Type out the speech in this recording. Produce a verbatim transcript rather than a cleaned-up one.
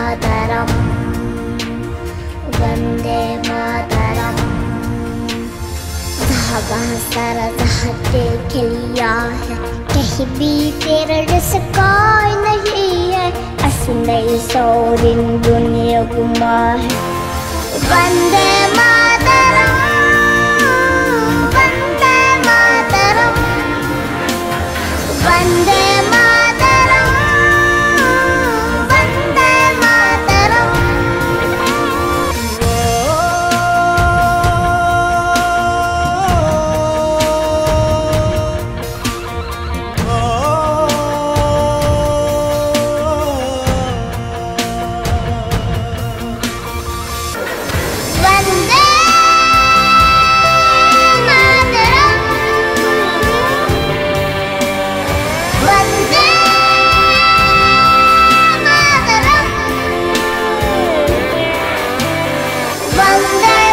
मातरम, वंदे मातरम। धागा सारा जहाते खिलिया है, कहीं भी तेरा जैसा कोई नहीं है। असली सोरिन दुनिया गुमा है। वंदे मातरम, वंदे मातरम, वंदे मातरम, वंदे मातरम। वंदे मातरम, वंदे मातरम, वंदे